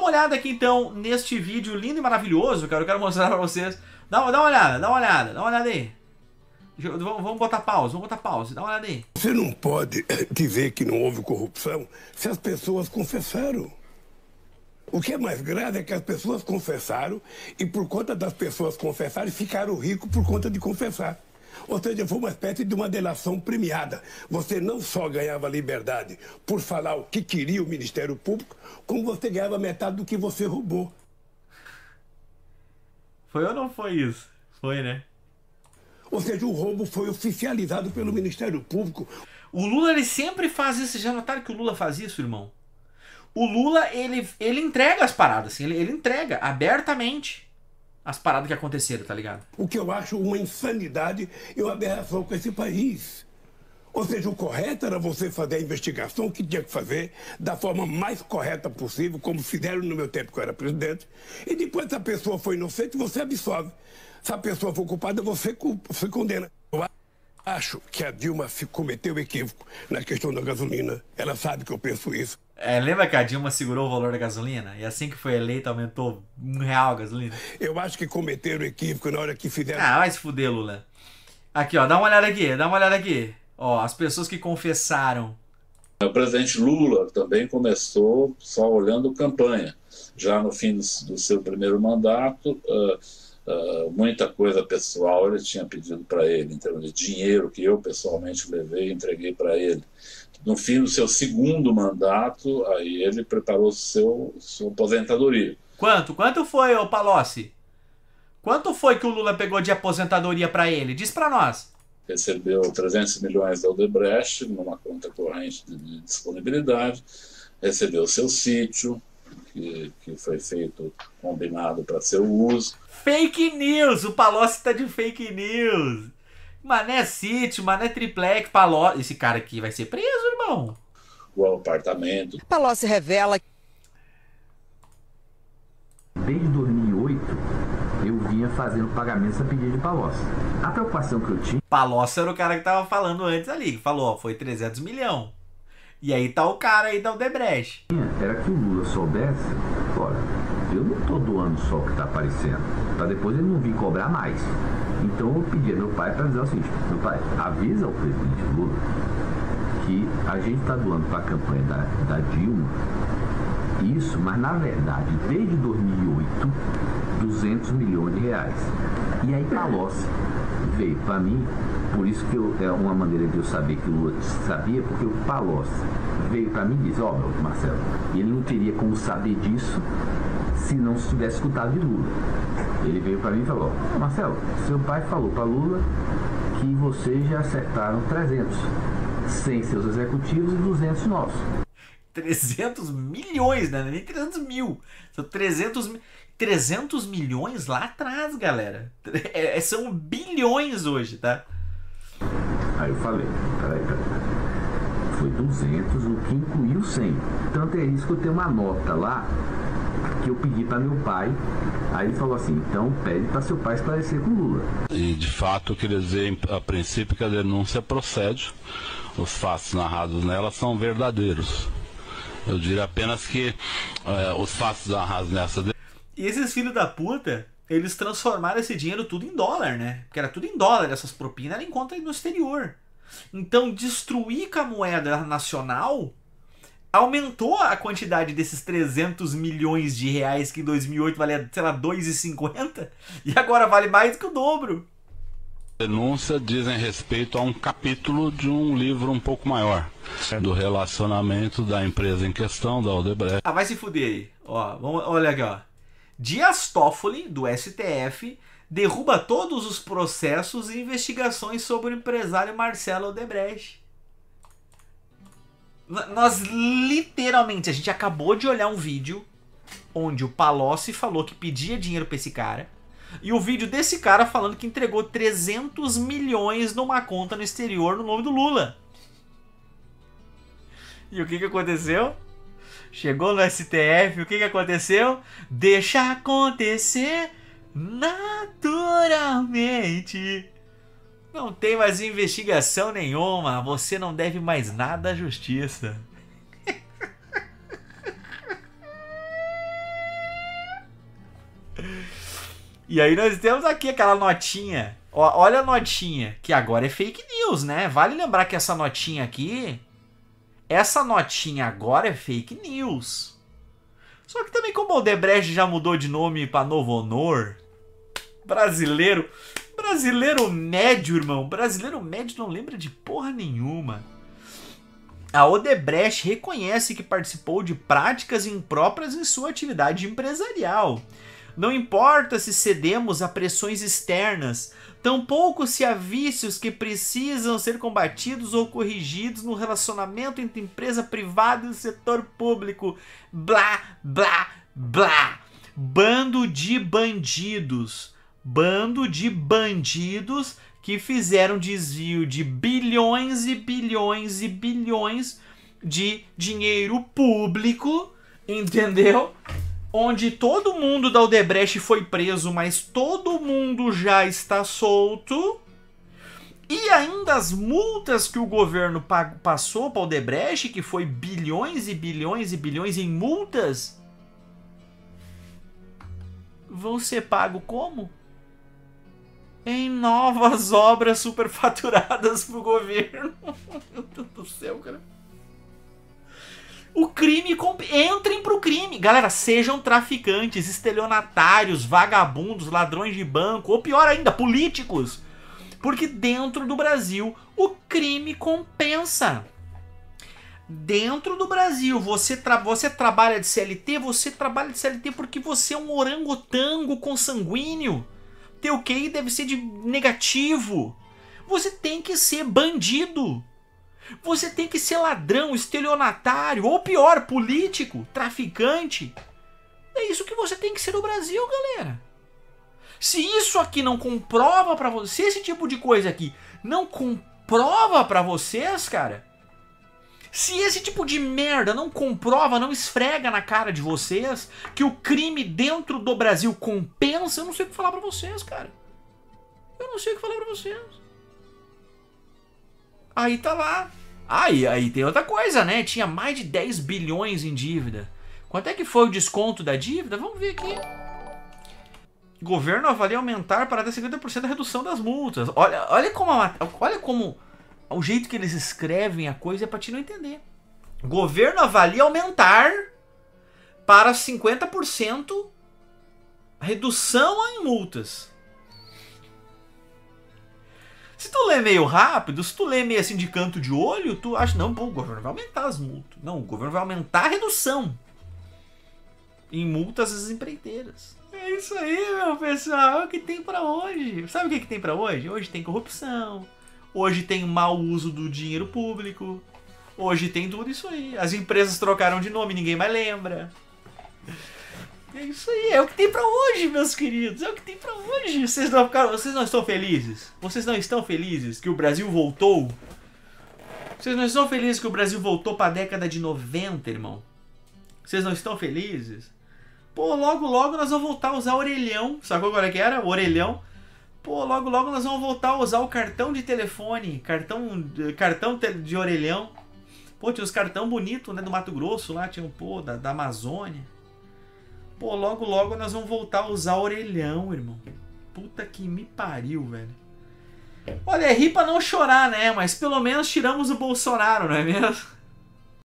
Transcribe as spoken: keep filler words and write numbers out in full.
olhada aqui então neste vídeo lindo e maravilhoso, cara. Eu quero mostrar pra vocês. Dá, dá uma olhada, dá uma olhada, dá uma olhada aí. Eu, vamos, vamos botar pausa, vamos botar pausa, dá uma olhada aí. Você não pode dizer que não houve corrupção se as pessoas confessaram. O que é mais grave é que as pessoas confessaram e por conta das pessoas confessarem ficaram ricos por conta de confessar. Ou seja, foi uma espécie de uma delação premiada. Você não só ganhava liberdade por falar o que queria o Ministério Público, como você ganhava metade do que você roubou. Foi ou não foi isso? Foi, né? Ou seja, o roubo foi oficializado pelo Ministério Público. O Lula, ele sempre faz isso. Vocês já notaram que o Lula faz isso, irmão? O Lula, ele, ele entrega as paradas, assim, ele, ele entrega abertamente as paradas que aconteceram, tá ligado? O que eu acho uma insanidade e uma aberração com esse país. Ou seja, o correto era você fazer a investigação que tinha que fazer da forma mais correta possível, como fizeram no meu tempo que eu era presidente, e depois se a pessoa foi inocente, você absolve. Se a pessoa for culpada, você, você condena. Eu acho que a Dilma cometeu equívoco na questão da gasolina. Ela sabe que eu penso isso. É, lembra que a Dilma segurou o valor da gasolina? E assim que foi eleita, aumentou um real a gasolina? Eu acho que cometeram equívoco na hora que fizeram... Ah, vai se fuder, Lula. Aqui, ó, dá uma olhada aqui, dá uma olhada aqui. Ó, as pessoas que confessaram. O presidente Lula também começou só olhando campanha. Já no fim do, do seu primeiro mandato, uh, uh, muita coisa pessoal ele tinha pedido para ele, em termos de dinheiro que eu pessoalmente levei e entreguei para ele. No fim do seu segundo mandato, aí ele preparou seu, sua aposentadoria. Quanto? Quanto foi, ô Palocci? Quanto foi que o Lula pegou de aposentadoria para ele? Diz para nós. Recebeu trezentos milhões da Odebrecht numa conta corrente de disponibilidade, recebeu seu sítio, que, que foi feito, combinado para seu uso. Fake news! O Palocci tá de fake news! Mané sítio, mané triplex, Palocci... Esse cara aqui vai ser preso, irmão! O apartamento. Palocci revela... Desde dois mil e oito, eu vinha fazendo pagamentos a pedido de Palocci. A preocupação que eu tinha... Palocci era o cara que tava falando antes ali, que falou, ó, foi trezentos milhões. E aí tá o cara aí da Odebrecht. Era que o Lula soubesse, olha, eu não tô doando só o que tá aparecendo, pra depois ele não vir cobrar mais. Então eu pedi ao meu pai para dizer o seguinte, meu pai, avisa ao presidente Lula que a gente tá doando para a campanha da, da Dilma, isso, mas na verdade, desde dois mil e oito, duzentos milhões de reais. E aí Palocci veio para mim, por isso que eu, é uma maneira de eu saber que o Lula sabia, porque o Palocci veio para mim e disse, ó, oh, meu Marcelo, ele não teria como saber disso se não se tivesse escutado de Lula. Ele veio para mim e falou, oh, Marcelo, seu pai falou para Lula que vocês já acertaram trezentos, cem seus executivos e duzentos nossos. trezentos milhões, né? Nem trezentos mil. São trezentos, trezentos milhões lá atrás, galera. É, são bilhões hoje, tá? Aí eu falei, peraí, peraí. Foi duzentos, o que incluiu cem. Tanto é isso que eu tenho uma nota lá que eu pedi para meu pai. Aí ele falou assim, então pede para seu pai esclarecer com o Lula. E de fato eu queria dizer a princípio que a denúncia procede. Os fatos narrados nela são verdadeiros. Eu diria apenas que é, os fatos narrados nessa... E esses filhos da puta, eles transformaram esse dinheiro tudo em dólar, né? Porque era tudo em dólar, essas propinas, ela encontra no exterior. Então, destruir com a moeda nacional aumentou a quantidade desses trezentos milhões de reais que em dois mil e oito valia, sei lá, dois reais e cinquenta centavos e agora vale mais do que o dobro. Denúncia dizem respeito a um capítulo de um livro um pouco maior, é. do relacionamento da empresa em questão, da Odebrecht. Ah, vai se fuder aí. Ó, vamos, olha aqui, ó. Dias Toffoli, do S T F, derruba todos os processos e investigações sobre o empresário Marcelo Odebrecht. Nós literalmente, a gente acabou de olhar um vídeo onde o Palocci falou que pedia dinheiro pra esse cara. E o vídeo desse cara falando que entregou trezentos milhões numa conta no exterior no nome do Lula. E o que que aconteceu? Chegou no S T F, o que que aconteceu? Deixa acontecer naturalmente. Não tem mais investigação nenhuma, você não deve mais nada à justiça. E aí nós temos aqui aquela notinha. Ó, olha a notinha, que agora é fake news, né? Vale lembrar que essa notinha aqui, essa notinha agora é fake news. Só que também como o Odebrecht já mudou de nome para Novo Honor, brasileiro, brasileiro médio, irmão, brasileiro médio não lembra de porra nenhuma. A Odebrecht reconhece que participou de práticas impróprias em sua atividade empresarial. Não importa se cedemos a pressões externas, tampouco se há vícios que precisam ser combatidos ou corrigidos no relacionamento entre empresa privada e o setor público. Blá, blá, blá. Bando de bandidos. Bando de bandidos que fizeram desvio de bilhões e bilhões e bilhões de dinheiro público, entendeu? Onde todo mundo da Odebrecht foi preso, mas todo mundo já está solto. E ainda as multas que o governo passou para a Odebrecht, que foi bilhões e bilhões e bilhões em multas, vão ser pagos como? Em novas obras superfaturadas pro governo. Meu Deus do céu, cara. O crime... Comp... Entrem pro crime. Galera, sejam traficantes, estelionatários, vagabundos, ladrões de banco, ou pior ainda, políticos. Porque dentro do Brasil, o crime compensa. Dentro do Brasil, você, tra... você trabalha de C L T, você trabalha de C L T porque você é um orangotango consanguíneo. Teu Q I deve ser de negativo. Você tem que ser bandido. Você tem que ser ladrão, estelionatário, ou pior, político, traficante. É isso que você tem que ser no Brasil, galera. Se isso aqui não comprova pra você, se esse tipo de coisa aqui não comprova pra vocês, cara, se esse tipo de merda não comprova, não esfrega na cara de vocês que o crime dentro do Brasil compensa, eu não sei o que falar pra vocês, cara. Eu não sei o que falar pra vocês. Aí tá lá. Aí, aí tem outra coisa, né? Tinha mais de dez bilhões em dívida. Quanto é que foi o desconto da dívida? Vamos ver aqui. O governo avalia aumentar para até cinquenta por cento a redução das multas. Olha, olha como... A, olha como... O jeito que eles escrevem a coisa é pra te não entender. O governo avalia aumentar para cinquenta por cento a redução em multas. Se tu lê meio rápido, se tu lê meio assim de canto de olho, tu acha, não, pô, o governo vai aumentar as multas. Não, o governo vai aumentar a redução em multas às empreiteiras. É isso aí, meu pessoal, é o que tem pra hoje. Sabe o que, que tem pra hoje? Hoje tem corrupção. Hoje tem mau uso do dinheiro público. Hoje tem tudo isso aí. As empresas trocaram de nome, ninguém mais lembra. É isso aí, é o que tem pra hoje, meus queridos. É o que tem pra hoje. Vocês não, cara, vocês não estão felizes? Vocês não estão felizes que o Brasil voltou? Vocês não estão felizes que o Brasil voltou pra década de noventa, irmão? Vocês não estão felizes? Pô, logo, logo nós vamos voltar a usar orelhão. Sacou qual é que era? Orelhão. Pô, logo, logo nós vamos voltar a usar o cartão de telefone. Cartão, cartão de orelhão. Pô, tinha uns cartão bonito, né? Do Mato Grosso lá. Tinha um, pô, da, da Amazônia. Pô, logo, logo nós vamos voltar a usar orelhão, irmão. Puta que me pariu, velho. Olha, é rir pra não chorar, né? Mas pelo menos tiramos o Bolsonaro, não é mesmo?